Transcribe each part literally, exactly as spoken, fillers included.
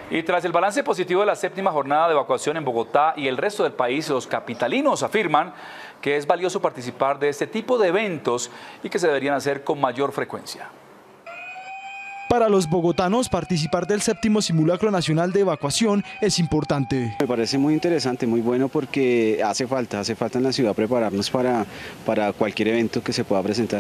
Y tras el balance positivo de la séptima jornada de evacuación en Bogotá y el resto del país, los capitalinos afirman que es valioso participar de este tipo de eventos y que se deberían hacer con mayor frecuencia. Para los bogotanos, participar del séptimo simulacro nacional de evacuación es importante. Me parece muy interesante, muy bueno, porque hace falta, hace falta en la ciudad prepararnos para, para cualquier evento que se pueda presentar.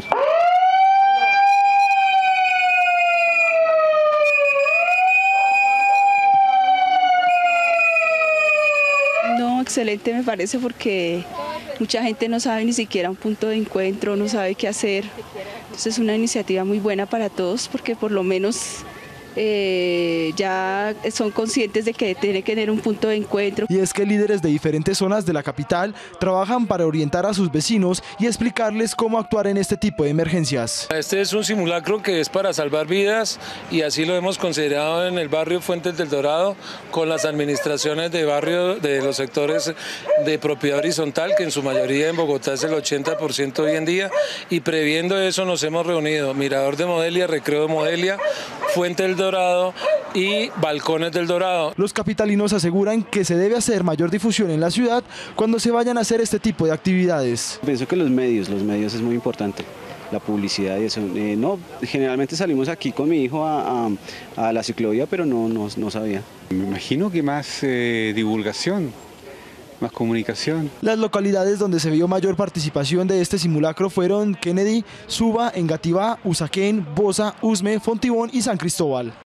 No, excelente me parece, porque mucha gente no sabe ni siquiera un punto de encuentro, no sabe qué hacer. Entonces es una iniciativa muy buena para todos, porque por lo menos eh, ya son conscientes de que tiene que tener un punto de encuentro. Y es que líderes de diferentes zonas de la capital trabajan para orientar a sus vecinos y explicarles cómo actuar en este tipo de emergencias. Este es un simulacro que es para salvar vidas, y así lo hemos considerado en el barrio Fuentes del Dorado, con las administraciones de barrio de los sectores de propiedad horizontal, que en su mayoría en Bogotá es el ochenta por ciento hoy en día, y previendo eso nos hemos reunido Mirador de Modelia, Recreo de Modelia, Fuente del Dorado y Balcones del Dorado. Los capitalinos aseguran que se debe hacer mayor difusión en la ciudad cuando se vayan a hacer este tipo de actividades. Pienso que los medios, los medios es muy importante, la publicidad y eso. Eh, no, generalmente salimos aquí con mi hijo a, a, a la ciclovía, pero no, no, no sabía. Me imagino que más eh, divulgación, más comunicación. Las localidades donde se vio mayor participación de este simulacro fueron Kennedy, Suba, Engativá, Usaquén, Bosa, Usme, Fontibón y San Cristóbal.